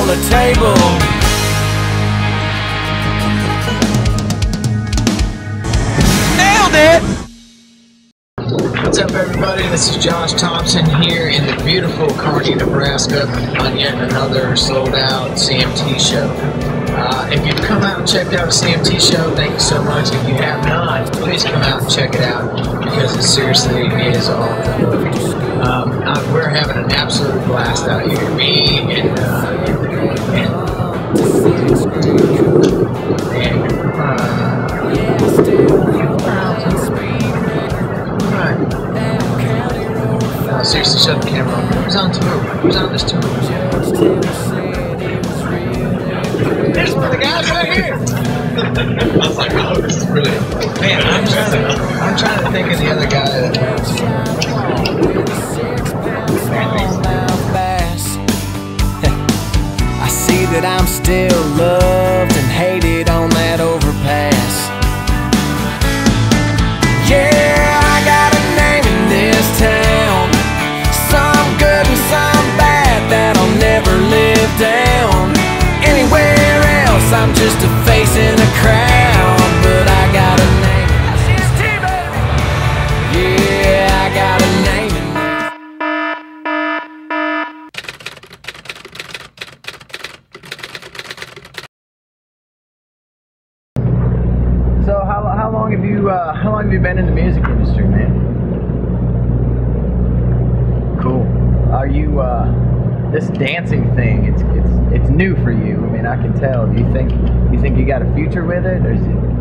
on the table. Nailed it! What's up, everybody? This is Josh Thompson here in the beautiful Kearney, Nebraska on yet another sold-out CMT show. If you've come out and checked out a CMT show, thank you so much. If you have not, please come out and check it out because it seriously is off the hook. We're having an absolute blast out here. Me and seriously, shut the camera off. Who's on tour? Who's on this tour? There's one of the guys right here. I was like, oh, this is brilliant. Man, I'm trying to think of the other guy. I see that I'm still loved and hated on that overpass. Yeah, I got a name in this town. Some good and some bad that'll never live down. Anywhere else, I'm just a face in a crowd, but I got a name. Yeah, I got a name in this. So how long have you been in the music industry, man? Cool. Are you this dancing thing? It's new for you. I mean, I can tell. Do you think you got a future with it, or is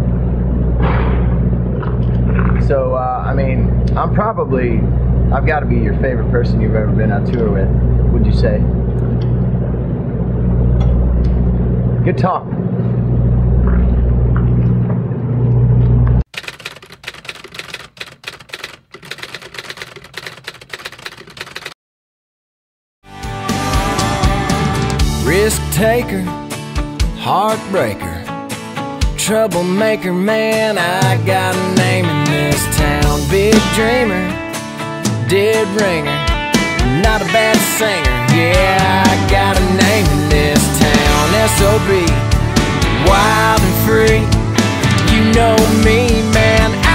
it? So I mean, I've got to be your favorite person you've ever been on tour with. Would you say? Good talk. Risk taker, heartbreaker, troublemaker, man, I got a name in this town. Big dreamer, dead ringer, not a bad singer. Yeah, I got a name in this town. SOB, wild and free. You know me, man.